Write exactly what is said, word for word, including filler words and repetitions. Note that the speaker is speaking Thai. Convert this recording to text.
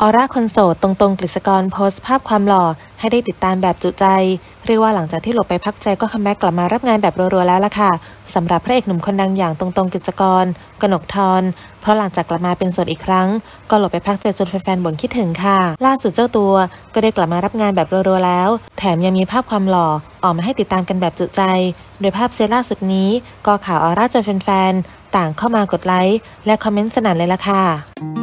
ออร่าคนโสดตรงๆกฤษกรโพสต์ภาพความหล่อให้ได้ติดตามแบบจุใจเรียกว่าหลังจากที่หลบไปพักใจก็คัมแบ็กกลับมารับงานแบบรัวๆแล้วล่ะค่ะสำหรับพระเอกหนุ่มคนดังอย่างตรงๆกฤษกรกนกธรเพราะหลังจากกลับมาเป็นโสดอีกครั้งก็หลบไปพักใจจนแฟนๆบ่นคิดถึงค่ะล่าสุดเจ้าตัวก็ได้กลับมารับงานแบบรัวๆแล้วแถมยังมีภาพความหล่อออกมาให้ติดตามกันแบบจุใจโดยภาพเซตล่าสุดนี้ก็ข่าวออร่าจนแฟนๆต่างเข้ามากดไลค์และคอมเมนต์สนั่นเลยล่ะค่ะ